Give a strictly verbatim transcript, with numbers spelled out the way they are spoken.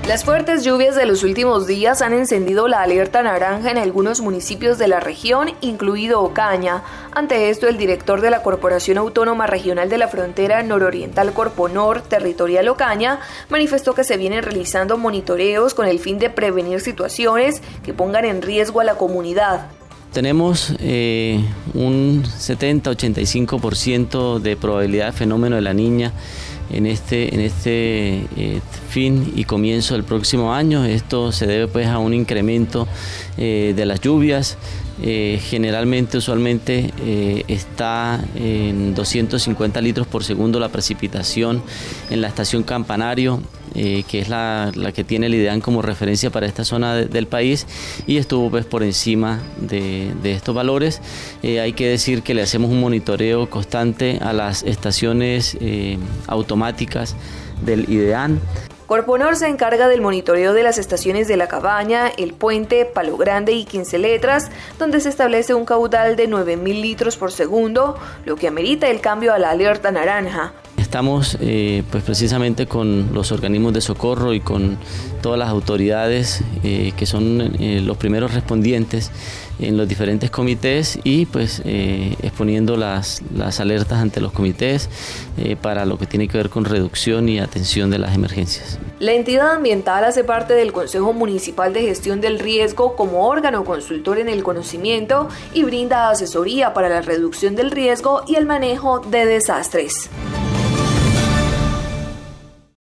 Las fuertes lluvias de los últimos días han encendido la alerta naranja en algunos municipios de la región, incluido Ocaña. Ante esto, el director de la Corporación Autónoma Regional de la Frontera Nororiental Corponor, Territorial Ocaña, manifestó que se vienen realizando monitoreos con el fin de prevenir situaciones que pongan en riesgo a la comunidad. Tenemos eh, un setenta a ochenta y cinco por ciento de probabilidad de fenómeno de la Niña en este, en este eh, fin y comienzo del próximo año. Esto se debe pues a un incremento eh, de las lluvias. Eh, generalmente, usualmente eh, está en doscientos cincuenta litros por segundo la precipitación en la estación Campanario, eh, que es la, la que tiene el IDEAN como referencia para esta zona de, del país, y estuvo pues por encima de, de estos valores. Eh, hay que decir que le hacemos un monitoreo constante a las estaciones eh, automáticas del IDEAN. Corponor se encarga del monitoreo de las estaciones de La Cabaña, El Puente, Palo Grande y Quince Letras, donde se establece un caudal de nueve mil litros por segundo, lo que amerita el cambio a la alerta naranja. Estamos eh, pues precisamente con los organismos de socorro y con todas las autoridades eh, que son eh, los primeros respondientes en los diferentes comités y pues eh, exponiendo las, las alertas ante los comités eh, para lo que tiene que ver con reducción y atención de las emergencias. La entidad ambiental hace parte del Consejo Municipal de Gestión del Riesgo como órgano consultor en el conocimiento y brinda asesoría para la reducción del riesgo y el manejo de desastres.